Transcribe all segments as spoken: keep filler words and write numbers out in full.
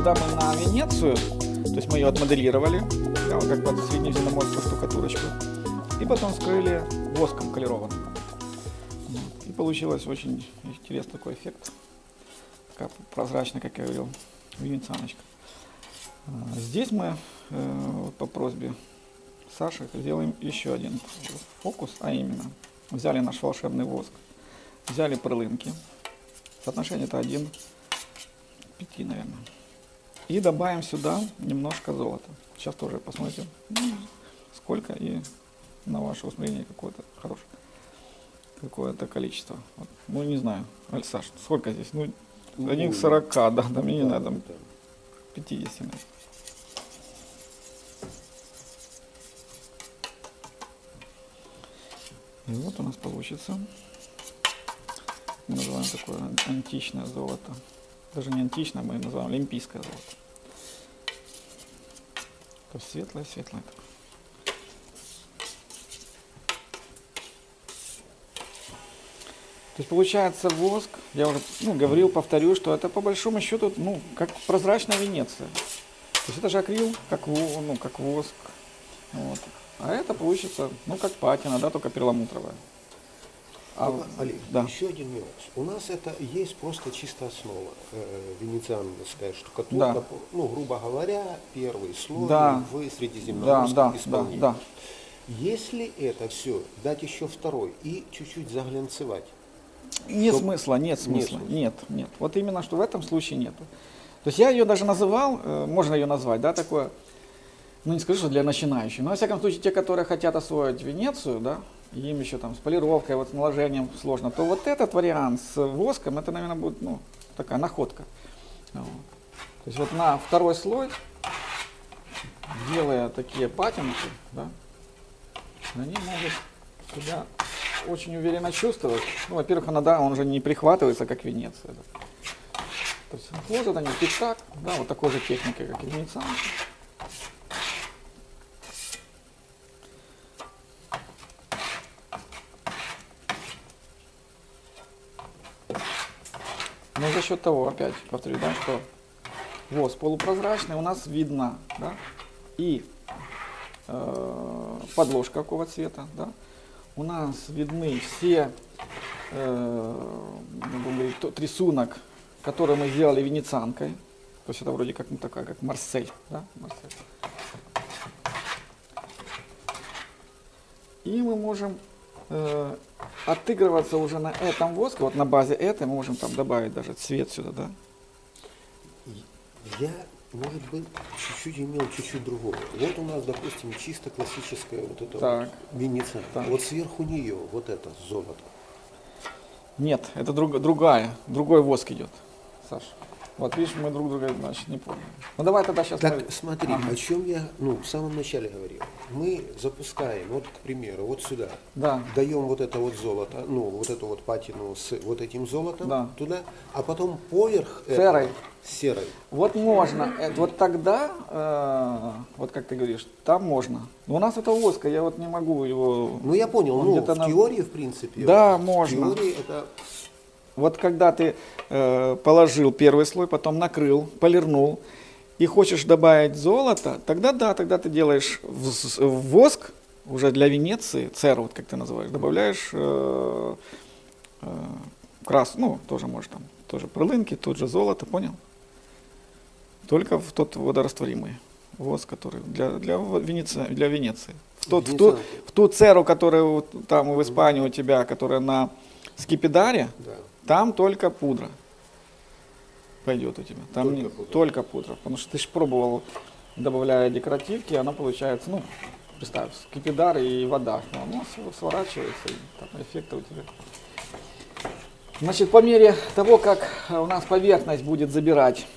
когда мы на Венецию, то есть мы ее отмоделировали, да, вот как бы среднеземноморскую штукатурочку, и потом скрыли воском колерованным. И получилось очень интересный такой эффект, такая прозрачная, как я говорил, венецианочка. Здесь мы э, по просьбе Саши сделаем еще один фокус, а именно взяли наш волшебный воск, взяли перлинки, соотношение это один к пяти, наверное, и добавим сюда немножко золота. Сейчас тоже посмотрите, сколько, и на ваше усмотрение какое-то хорошее, какое-то количество. Вот. Ну не знаю, Аль, Саш, сколько здесь? Ну, один к сорока, да, да, мне не надо, пятьдесят. И вот у нас получится, мы называем такое античное золото. Даже не античное, мы называем олимпийское золото. То есть светлое-светлое. То есть получается воск, я уже ну, говорил, повторю, что это по большому счету ну, как прозрачная Венеция. То есть это же акрил, как, ну, как воск. Вот. А это получится, ну, как патина, да, только перламутровая. А, ну, Олег, да. еще один нюанс. У нас это есть просто чистая основа э, венецианская штукатурка. Да. Ну, грубо говоря, первый слой да. в средиземноморском да, да, исполнении. Да, да. Если это все дать еще второй и чуть-чуть заглянцевать. Нет то... смысла, нет смысла, нет, нет, нет. Вот именно, что в этом случае нет. То есть я ее даже называл, э, можно ее назвать, да, такое, ну не скажу, что для начинающих, но во всяком случае те, которые хотят освоить Венецию, да, им еще там с полировкой, вот с наложением сложно, то вот этот вариант с воском, это, наверное, будет, ну, такая находка. Вот. То есть вот на второй слой, делая такие патинки, да, они могут себя очень уверенно чувствовать. Ну, во-первых, она, да, он уже не прихватывается, как Венеция. Да. То есть ложат они тик-так, да, вот такой же техникой, как и венецианцы. Но за счет того, опять повторю, да, что воск полупрозрачный, у нас видно, да, и э, подложка какого цвета, да, у нас видны все, э, говорить, тот рисунок, который мы сделали венецианкой, то есть это вроде как ну, такая, как Марсель, да, Марсель. И мы можем э, отыгрываться уже на этом воске, вот на базе этой мы можем там добавить даже цвет сюда, да. Я, может быть, чуть-чуть имел чуть-чуть другого. Вот у нас, допустим, чисто классическая вот эта вот Венеция. Так. Вот сверху нее вот это золото. Нет, это друг, другая, другой воск идет, Саша. Вот видишь, мы друг друга, значит, не помним. Ну давай тогда сейчас... Так, смотри, ага. О чем я ну, в самом начале говорил. Мы запускаем, вот, к примеру, вот сюда, да. Даем вот это вот золото, ну, вот эту вот патину с вот этим золотом да. Туда, а потом поверх серой. Этого, серой. Вот можно, вот тогда, э, вот как ты говоришь, там можно. Но у нас это воска, я вот не могу его... Ну я понял, ну, в на... теории, в принципе. Да, вот, можно. В теории это... Вот когда ты э, положил первый слой, потом накрыл, полирнул, и хочешь добавить золото, тогда да, тогда ты делаешь в, в воск, уже для Венеции, церу, вот как ты называешь, добавляешь э, э, крас, ну, тоже можешь там, тоже перлинки, тут же золото, понял? Только в тот водорастворимый воск, который для, для, Венеции, для Венеции. В, тот, в, ту, в ту церу, которая вот, там в Испании у тебя, которая на скипидаре, да. Там только пудра пойдет у тебя. Там только, не, пудра. только пудра. Потому что ты же пробовал, добавляя декоративки, она получается, ну, представь, скипидар и вода. Оно сворачивается, и там эффекты у тебя. Значит, по мере того, как у нас поверхность будет забирать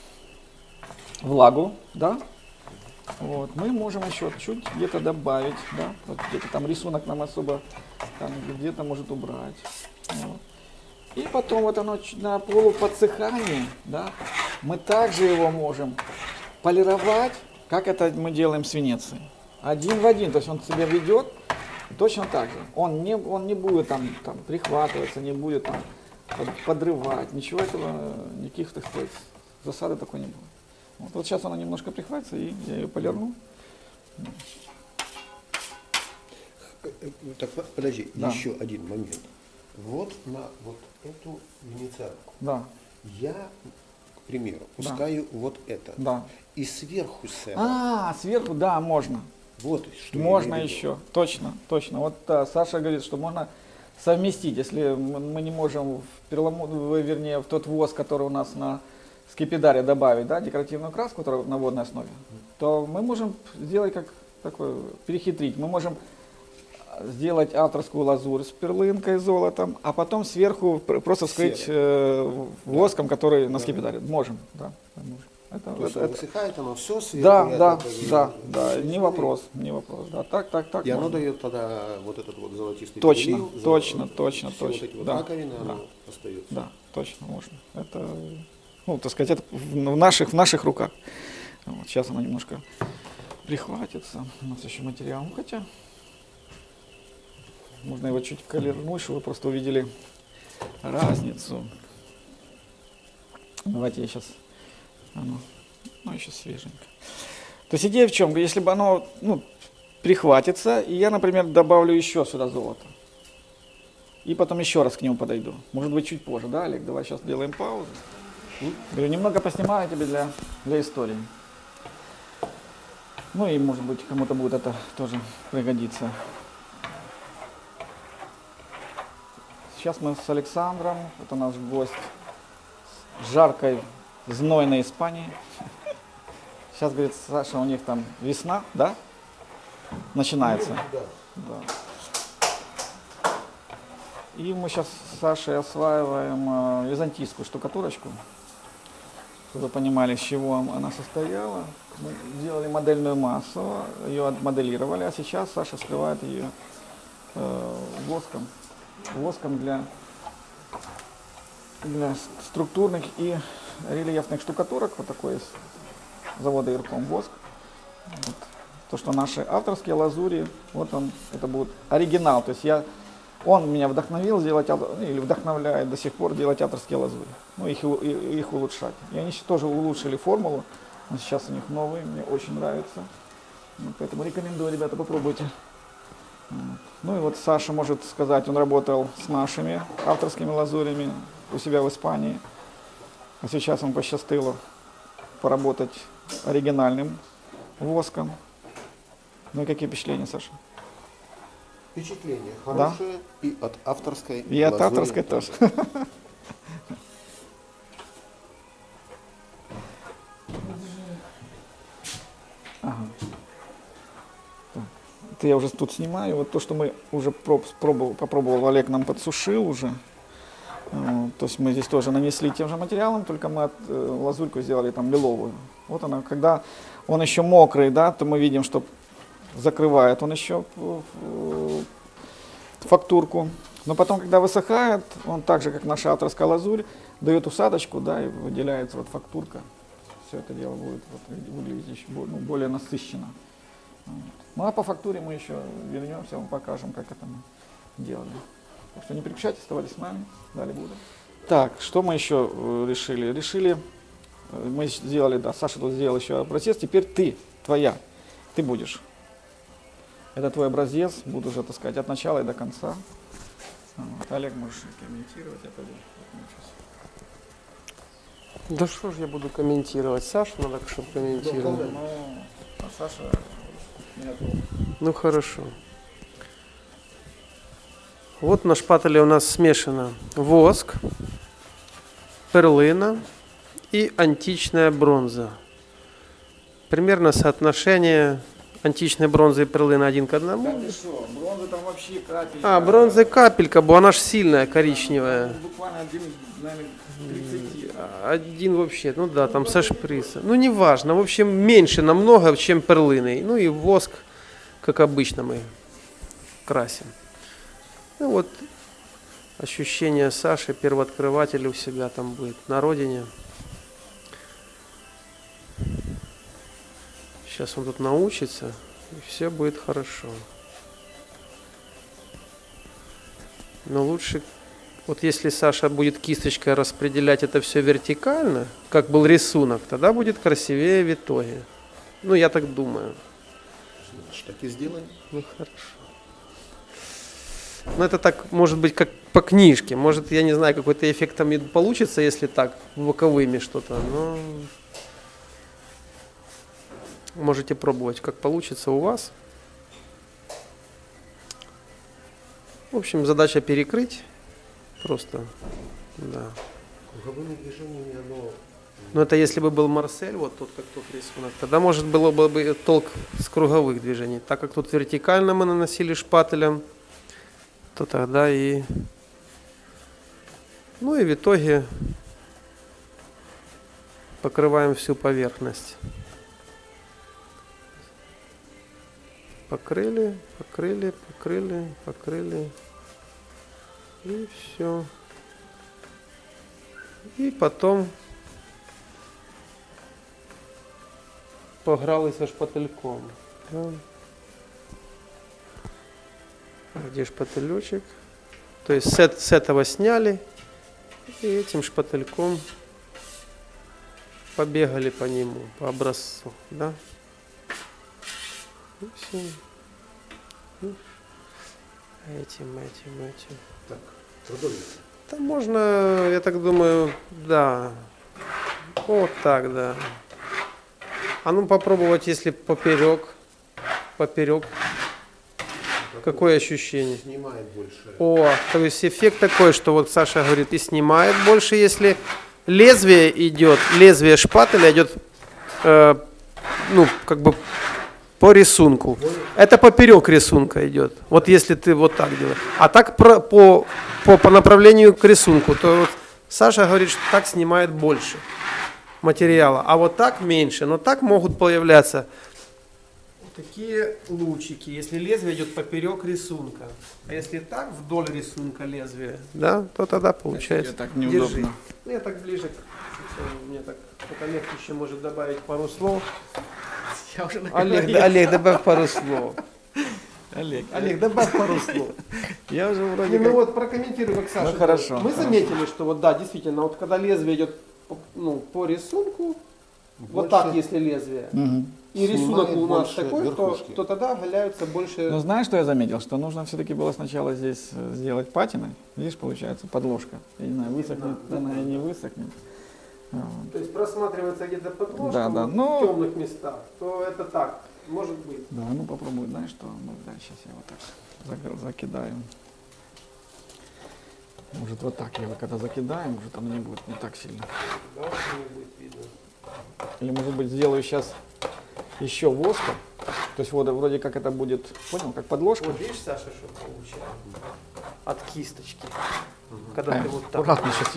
влагу, да, вот, мы можем еще чуть где-то добавить, да, вот где-то там рисунок нам особо там где-то может убрать. Вот. И потом вот оно на полуподсыхании, да, мы также его можем полировать, как это мы делаем с Венецией. Один в один, то есть он себя ведет точно так же. Он не, он не будет там, там прихватываться, не будет там подрывать, ничего этого, никаких, так сказать, засады такой не будет. Вот, вот сейчас она немножко прихватится, и я ее полирну. Так, подожди, да. Еще один момент. Вот на вот эту венецианку. Да. Я, к примеру, пускаю да. вот это. Да. И сверху сэра. А, сверху, да, можно. Вот что можно еще, точно, точно. Вот да, Саша говорит, что можно совместить, если мы не можем в перламутр, вернее, в тот воск, который у нас на скипидаре добавить, да, декоративную краску, которая на водной основе, то мы можем сделать как такой, перехитрить. Мы можем сделать авторскую лазурь с перлынкой, золотом, а потом сверху просто вскрыть э, воском, да. который на скипидаре. Можем, да. Можем. Это, То это, это высыхает оно все сверху. Да, да, да, да, не вопрос, не вопрос. Да, так, так, так. И оно дает тогда вот этот вот золотистый точно, перелив, точно, золото, точно, все точно. Вот эти вот да, раковины, да, оно остается. Да, точно можно. Это, ну, так сказать, это в наших, в наших руках. Вот, сейчас оно немножко прихватится. У нас еще материал, ну, хотя можно его чуть колернуть, чтобы вы просто увидели разницу. Давайте я сейчас, оно, ну, еще свеженько. То есть идея в чем? Если бы оно, ну, прихватится, и я, например, добавлю еще сюда золото, и потом еще раз к нему подойду. Может быть, чуть позже, да, Олег? Давай сейчас делаем паузу. Говорю, немного поснимаю тебе для, для истории. Ну и, может быть, кому-то будет это тоже пригодиться. Сейчас мы с Александром, это наш гость с жаркой, знойной Испании. Сейчас, говорит, Саша, у них там весна, да? Начинается. Да. И мы сейчас с Сашей осваиваем э, византийскую штукатурочку, чтобы вы понимали, из чего она состояла. Мы сделали модельную массу, ее отмоделировали, а сейчас Саша скрывает ее э, воском. Воском для, для структурных и рельефных штукатурок. Вот такой из завода Ирком воск. Вот. То, что наши авторские лазури, вот он, это будет оригинал. То есть я, он меня вдохновил сделать, или вдохновляет до сих пор делать авторские лазури. Ну, их, их улучшать. И они тоже улучшили формулу. Но сейчас у них новые, мне очень нравится. Вот, поэтому рекомендую, ребята, попробуйте. Вот. Ну и вот Саша может сказать, он работал с нашими авторскими лазурями у себя в Испании. А сейчас он посчастливо поработать оригинальным воском. Ну и какие впечатления, Саша? Впечатления хорошие, да? И от авторской И от авторской тоже. Ага. Это я уже тут снимаю. Вот то, что мы уже пробовал, попробовал, Олег нам подсушил уже. Вот, то есть мы здесь тоже нанесли тем же материалом, только мы от, э, лазурьку сделали там лиловую. Вот она, когда он еще мокрый, да, то мы видим, что закрывает он еще фактурку. Но потом, когда высыхает, он так же, как наша авторская лазурь, дает усадочку, да, и выделяется вот фактурка. Все это дело будет вот, выглядеть еще более, ну, более насыщенно. Вот. Ну а по фактуре мы еще вернемся, вам покажем, как это мы делали. Так что не переключайтесь, оставайтесь с нами, далее буду. Так, что мы еще э, решили? Решили, э, мы сделали, да, Саша тут сделал еще образец, теперь ты, твоя, ты будешь. Это твой образец, буду уже, так сказать, от начала и до конца. Вот. Олег, можешь комментировать, я пойду. Да что ж я буду комментировать? Сашу надо, чтобы комментировать. Да, ну, а Саша нет. Ну хорошо. Вот на шпателе у нас смешано воск, перлина и античная бронза. Примерно соотношение античной бронзы и перлины один к одному. Да ты что, бронза там вообще капелька. А, бронза капелька, бо она ж сильная, коричневая. Буквально один, наверное, тридцать. Один вообще, ну да, там со шприца. Ну не важно, в общем, меньше намного, чем перлиной. Ну и воск, как обычно, мы красим. Ну вот ощущение Саши, первооткрывателя у себя там будет на родине. Сейчас он тут научится, и все будет хорошо. Но лучше Вот если Саша будет кисточкой распределять это все вертикально, как был рисунок, тогда будет красивее в итоге. Ну, я так думаю. Значит, так и сделаем. Ну, хорошо. Ну, это так, может быть, как по книжке. Может, я не знаю, какой-то эффект там и получится, если так, боковыми что-то. Но можете пробовать, как получится у вас. В общем, задача перекрыть. Просто, да. Круговыми движениями оно... Но это если бы был Марсель, вот тот, как тот рисунок, тогда, может, было бы толк с круговых движений. Так как тут вертикально мы наносили шпателем, то тогда и... Ну и в итоге покрываем всю поверхность. Покрыли, покрыли, покрыли, покрыли. И все. И потом пограли со шпательком. Да. Где шпателечек? То есть с, с этого сняли и этим шпательком побегали по нему, по образцу, да? И все. И этим, этим, этим. Так, продолжим. Там можно, я так думаю, да. Вот так, да. А ну попробовать, если поперек, поперек. Какое ощущение? Снимает больше. О, то есть эффект такой, что вот Саша говорит, и снимает больше, если лезвие идет, лезвие шпателя идет, э, ну, как бы по рисунку. Это поперек рисунка идет. Вот если ты вот так делаешь. А так про, по, по, по направлению к рисунку, то вот Саша говорит, что так снимает больше материала, а вот так меньше. Но так могут появляться такие лучики, если лезвие идет поперек рисунка. А если так вдоль рисунка лезвие, да, то тогда получается. Так неудобно. Ну, я так ближе, мне так, это легче еще может добавить пару слов. Я уже Олег, Олег, добавь пару слов. Олег, Олег, добавь пару слов. Я уже вроде Не, как... ну вот прокомментирую, как Саша. Ну, хорошо, Мы хорошо. заметили, что вот да, действительно, вот когда лезвие идет по, ну, по рисунку, Больше вот так, если лезвие, Мгм. и рисунок снимает у нас больше такой, то, верхушки. то тогда оголяются больше. Ну, знаешь, что я заметил? Что нужно все-таки было сначала здесь э, сделать патиной. Видишь, получается подложка. Я не знаю, высохнет она и не высохнет. Вот. То есть просматривается где-то подложка Да, да, вот но- в темных местах, то это так, может быть. Да, ну попробуй, знаешь что? Ну, да, сейчас я вот так зак- закидаю. Может вот так его когда закидаем, может оно не будет не так сильно. Да, не будет видно. Или может быть сделаю сейчас еще воска. То есть вот вроде как это будет, понял, как подложка. Вот видишь, Саша, что получается? От кисточки. Когда Э, ты вот так. аккуратно сейчас.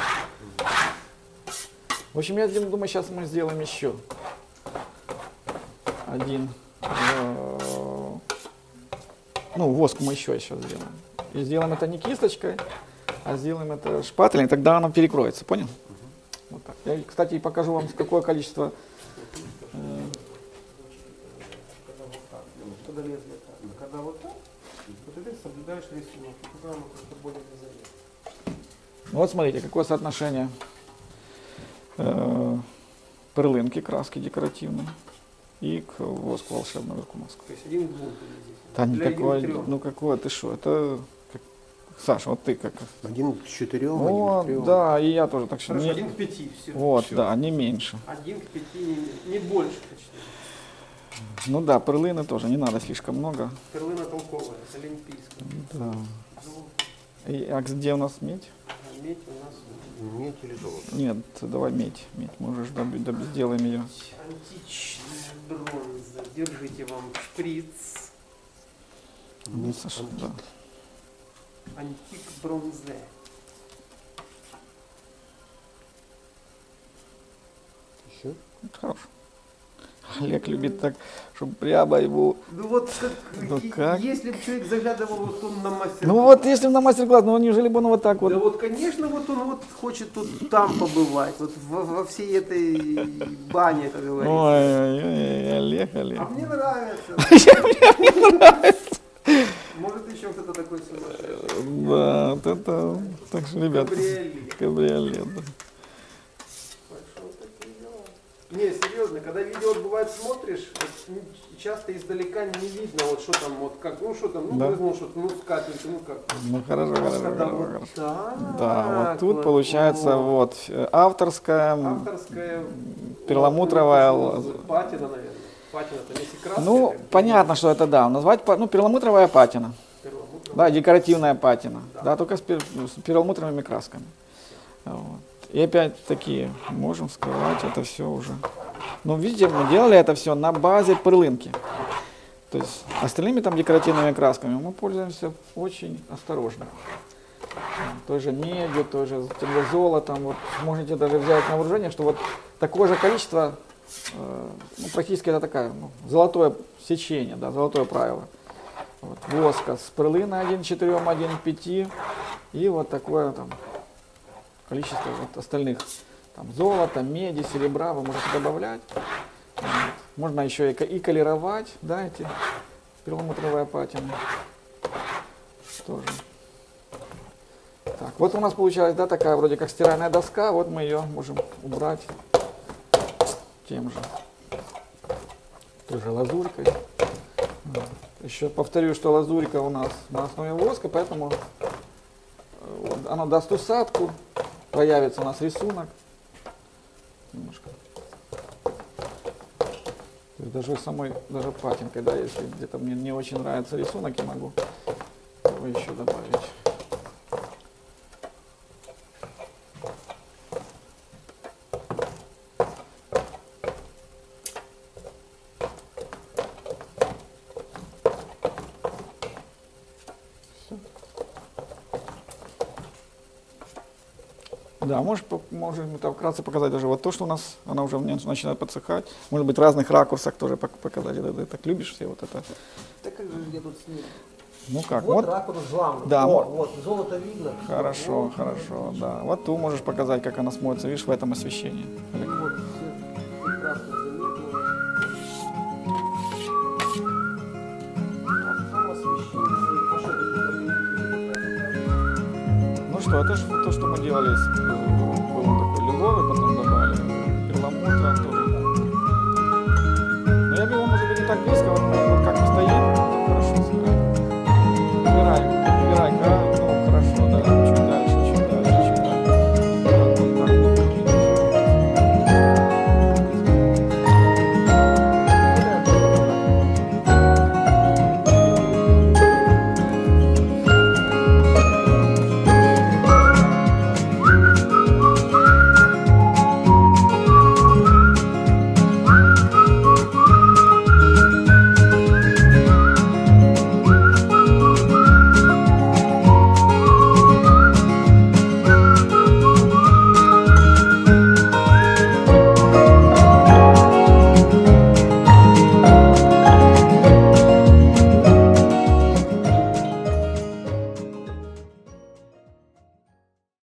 В общем, я думаю, сейчас мы сделаем еще один. э, Ну, воск мы еще сейчас сделаем. И сделаем это не кисточкой, а сделаем это шпателем, тогда оно перекроется, понял? Вот так. Я, кстати, и покажу вам, какое количество. э, Когда лезвие так. А когда вот так, вот ты соблюдаешь рисунок, и тогда оно как-то более незаметно. Ну вот смотрите, какое соотношение э, перлинки, краски декоративной и к воску волшебного Веркумовского. То есть один к двум приблизительно. Да Для никакой, один к трем. ну какое ты что, это, как- Саша, вот ты как? Один к четырем, Вот, один к трем. да, и я тоже, так что Хорошо, не- один к пяти, все. вот, да, не меньше. Один к пяти, не, не больше почти. Ну да, перлины тоже, не надо слишком много. Перлина толковая, это олимпийская. Да. Ну, И, а где у нас медь? а медь у нас Медь или золото? Нет, давай медь, медь, мы уже ж доб- доб- сделаем ее. античная бронза. Держите вам шприц. Ну, Саша, да. Антик бронзе. Еще? Это хорош. Олег любит так, чтобы прямо ему... Ну вот как, Ну и- как? если бы человек заглядывал вот он на мастер. Ну вот, если на мастер-класс, ну неужели бы он вот так вот... Да вот, конечно, вот он вот хочет тут там побывать, вот во, во всей этой бане, как говорится. Ой, ой, ой, Олег, Олег. А мне нравится. Может еще еще вот это такой сумасшедший. Да, вот это, так что, ребят, кабриолет. Да. Не, серьезно, когда видео бывает смотришь, вот, часто издалека не видно, вот что там, вот как, ну что там, ну да. ну что-то, ну скатывается, ну как. Ну хорошо, хорошо, хорошо, вот хорошо. так, Да, вот тут вот, получается вот. вот авторская, авторская перламутровая, патина, наверное. Патина, там если краска. ну это, понятно, что это да, назвать, ну перламутровая патина. Перламутровая. Да, декоративная патина, Да. да, только с, пер, с перламутровыми красками. Вот. И опять-таки, можем сказать, это все уже. Ну, видите, мы делали это все на базе перлинки. То есть остальными там декоративными красками мы пользуемся очень осторожно. Той же медью, той же, тем же золотом. Вот, можете даже взять на вооружение, что вот такое же количество, э, ну, практически это такая, ну, золотое сечение, да, золотое правило. Вот, воска с перлиной один к четырем, один к пяти и вот такое там количество вот остальных, там, золота, меди, серебра вы можете добавлять. Вот. Можно еще и, и колеровать, да, эти перламутровые патины. Тоже. Так, вот у нас получилась, да, такая вроде как стиральная доска, вот мы ее можем убрать тем же, той же лазурькой. Вот. Еще повторю, что лазурька у нас на основе воска, поэтому вот, она даст усадку, появится у нас рисунок. Немножко. То есть даже самой, даже патинкой, да, если где-то мне не очень нравится рисунок, я могу его еще добавить. Да, можешь, можем это вкратце показать даже вот то, что у нас, она уже начинает подсыхать. Может быть, в разных ракурсах тоже показать. Ты, ты так любишь все вот это? Да как же я тут сниму? Ну как, вот, вот ракурс главный. Да, О, вот. вот, золото видно. Хорошо, вот, хорошо, вот, да. Вот ту можешь показать, как она смотрится, видишь, в этом освещении. Вот, все прекрасно заметно. А в том освещении, а что тут? Ну что, это же то, что мы делали, с, был такой лиловый, потом добавили перламутра тоже. Но я бы его, может быть, не так близко, вот